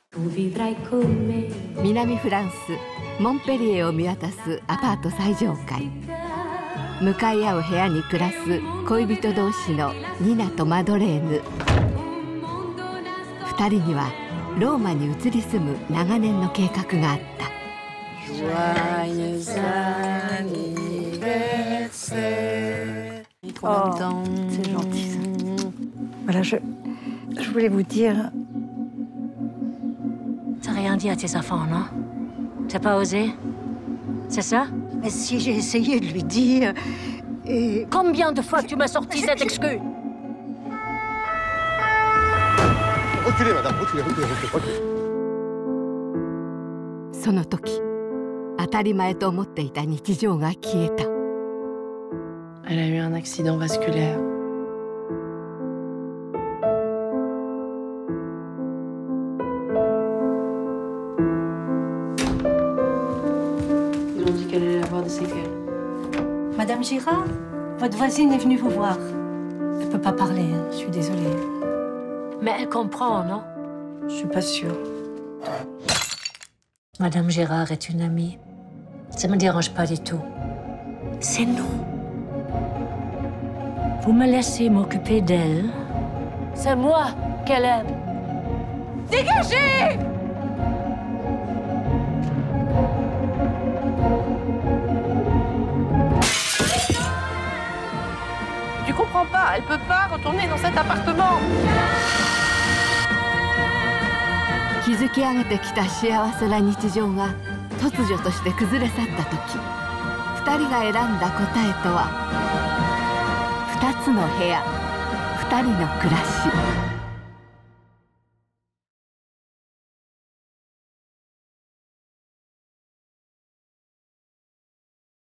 南フランスモンペリエを見渡すアパート最上階。向かい合う部屋に暮らす恋人同士のニナとマドレーヌ。2人にはローマに移り住む長年の計画があった。 Voilà, je voulais vous dire. T'as rien dit à tes enfants, non? T'as pas osé? C'est ça? Mais si, j'ai essayé de lui dire. Et. Combien de fois tu m'as sorti cette excuse? Reculez, madame, reculez, reculez. その時、当たり前と思っていた日常が消えた。 Elle a eu un accident vasculaire. Ils ont dit qu'elle allait avoir des séquelles. Madame Girard, votre voisine est venue vous voir. Elle peut pas parler, hein, je suis désolée. Mais elle comprend, non? Je suis pas sûre. Madame Girard est une amie. Ça me dérange pas du tout. C'est nous. Vous me laissez m'occuper d'elle. C'est moi qu'elle aime. Dégagez! Tu comprends pas, elle peut pas retourner dans cet appartement. 築き上げてきた幸せな日常が突如として崩れ去った時、2人が選んだ答えとは2つの部屋、2人の暮らし。